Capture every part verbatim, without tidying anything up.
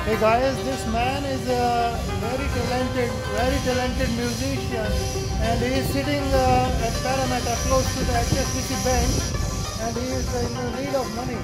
Hey guys, this man is a very talented, very talented musician, and he is sitting uh, at Parramatta close to the H S B C bank, and he is in need of money.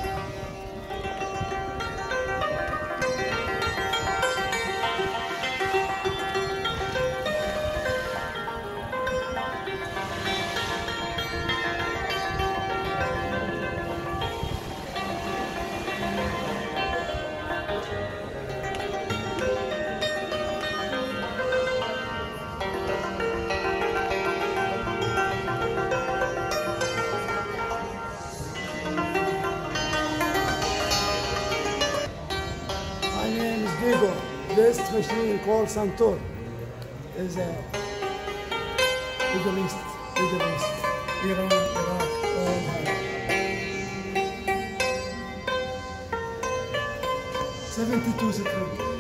My name is Diego. This machine called Suntor is a Middle East, Middle East, Iran, Iraq, all that. seventy-two Citroen.